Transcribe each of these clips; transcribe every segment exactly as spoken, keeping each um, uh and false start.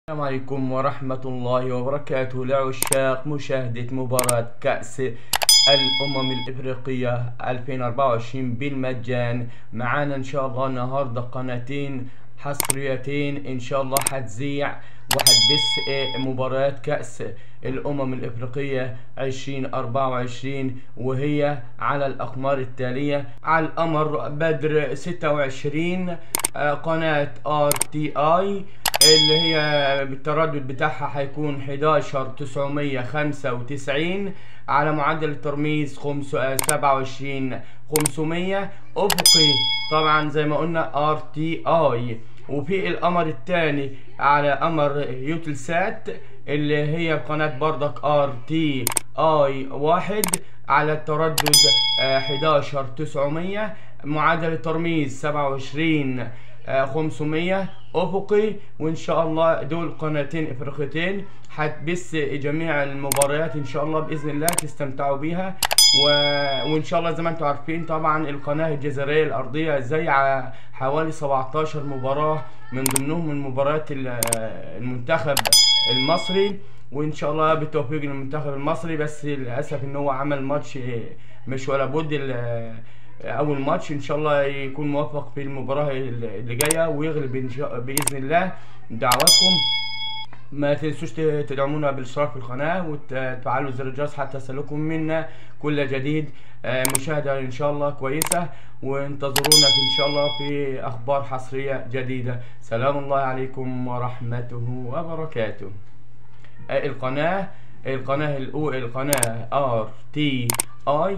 السلام عليكم ورحمة الله وبركاته لعشاق مشاهدة مباراة كأس الأمم الإفريقية ألفين وأربعة وعشرين بالمجان. معانا إن شاء الله النهاردة قناتين حصريتين إن شاء الله هتذيع وهتبث مباريات كأس الأمم الإفريقية ألفين وأربعة وعشرين، وهي على الأقمار التالية: على القمر بدر ستة وعشرين قناة ار تي اي اللي هي بالتردد بتاعها هيكون حداشر تسعمية خمسة وتسعين على معدل الترميز سبعة وعشرين خمسمية افقي، طبعا زي ما قلنا ار تي اي. وفي القمر الثاني على قمر يوتلسات اللي هي قناة بردك ار تي اي واحد على التردد حداشر تسعمية معدل الترميز سبعة وعشرين خمسمية افقي. وان شاء الله دول قناتين افريقيتين هتبث جميع المباريات ان شاء الله باذن الله تستمتعوا بيها. و... وان شاء الله زي ما انتم عارفين طبعا القناه الجزائريه الارضيه زي حوالي سبعتاشر مباراه، من ضمنهم من مباريات المنتخب المصري، وان شاء الله بالتوفيق للمنتخب المصري. بس للاسف ان هو عمل ماتش مش ولا بد اول ماتش، ان شاء الله يكون موفق في المباراه اللي جايه ويغلب باذن الله. دعواتكم ما تنسوش تدعمونا بالاشتراك في القناه وتفعلوا زر الجرس حتى يصلكم منا كل جديد. مشاهده ان شاء الله كويسه، وانتظرونا ان شاء الله في اخبار حصريه جديده. سلام الله عليكم ورحمته وبركاته. القناه القناه القناه ار تي اي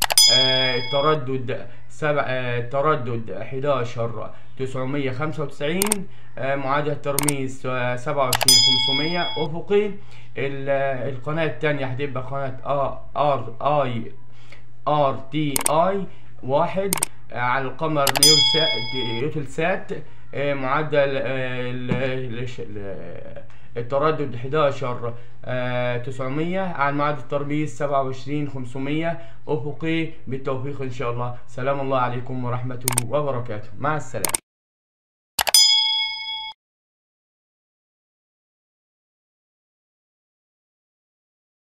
تردد سبع تردد حداشر تسعمية خمسة وتسعين معادلة ترميز سبعة وعشرين خمسمية افقي. القناة الثانية هتبقى قناة ار اي ار تي اي واحد على القمر يوتلسات معدل التردد حداشر تسعمية على معدل الترميز سبعة وعشرين خمسمية افقي. بالتوفيق ان شاء الله. سلام الله عليكم ورحمته وبركاته. مع السلامة.